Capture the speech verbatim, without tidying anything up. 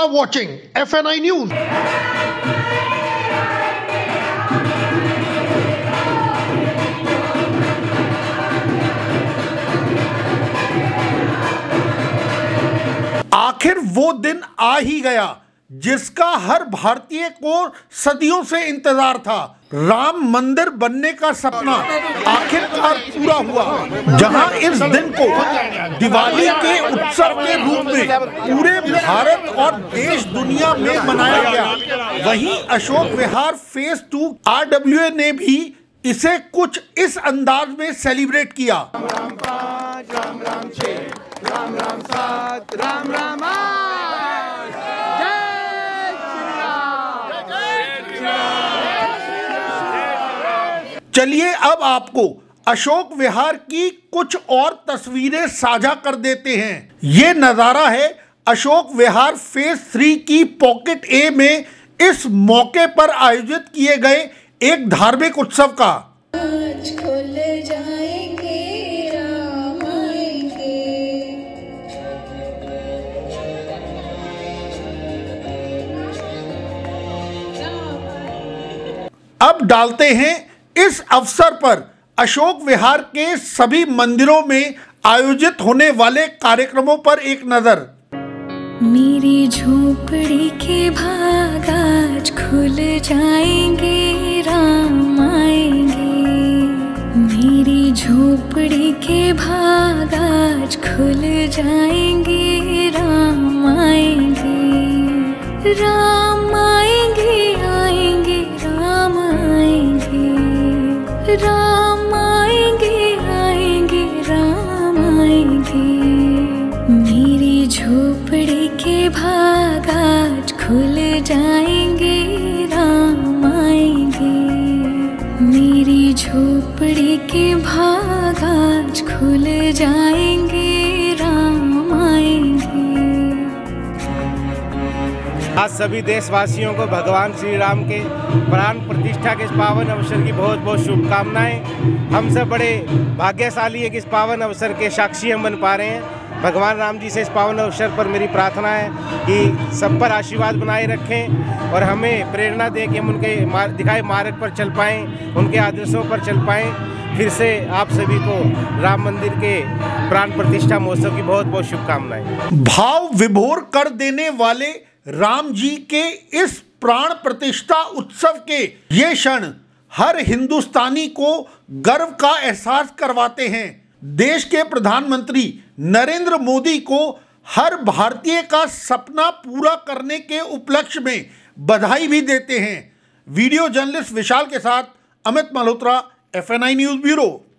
are watching F N I News. आखिर वो दिन आ ही गया जिसका हर भारतीय को सदियों से इंतजार था। राम मंदिर बनने का सपना आखिरकार पूरा हुआ। जहां इस दिन को दिवाली के उत्सव के रूप में पूरे भारत और देश दुनिया में मनाया गया, वहीं Ashok Vihar phase two R W A ने भी इसे कुछ इस अंदाज में सेलिब्रेट किया। राम राम पाँच, राम राम छः, राम राम सात, राम राम आठ, जय श्री राम। चलिए अब आपको अशोक विहार की कुछ और तस्वीरें साझा कर देते हैं। ये नज़ारा है अशोक विहार फेज थ्री की पॉकेट ए में इस मौके पर आयोजित किए गए एक धार्मिक उत्सव का। आज खुल जाएंगे, राम आएंगे। अब डालते हैं इस अवसर पर अशोक विहार के सभी मंदिरों में आयोजित होने वाले कार्यक्रमों पर एक नजर। मेरी झोपड़ी के भाग आज खुल जाएंगे, राम आएंगे। मेरी झोपड़ी के भाग आज खुल जाएंगे, राम आएंगे। राम आएंगे, आएंगे, राम आएंगे। राम आएंगे, आएंगे, राम आएंगे। मेरी झोपड़ी के भाग आज खुल जाएंगे, राम आएंगे। मेरी झोपड़ी के भाग आज खुल जाएंगे, राम आएंगे। आज सभी देशवासियों को भगवान श्री राम के प्राण प्रतिष्ठा के इस पावन अवसर की बहुत बहुत शुभकामनाएं। हम सब बड़े भाग्यशाली हैं कि इस पावन अवसर के साक्षी हम बन पा रहे हैं। भगवान राम जी से इस पावन अवसर पर मेरी प्रार्थना है कि सब पर आशीर्वाद बनाए रखें और हमें प्रेरणा दें कि हम उनके मार, दिखाए मार्ग पर चल पाएँ, उनके आदर्शों पर चल पाएँ। फिर से आप सभी को राम मंदिर के प्राण प्रतिष्ठा महोत्सव की बहुत बहुत शुभकामनाएं। भाव विभोर कर देने वाले राम जी के इस प्राण प्रतिष्ठा उत्सव के ये क्षण हर हिंदुस्तानी को गर्व का एहसास करवाते हैं। देश के प्रधानमंत्री नरेंद्र मोदी को हर भारतीय का सपना पूरा करने के उपलक्ष्य में बधाई भी देते हैं। वीडियो जर्नलिस्ट विशाल के साथ Amit Malhotra, F N I news bureau.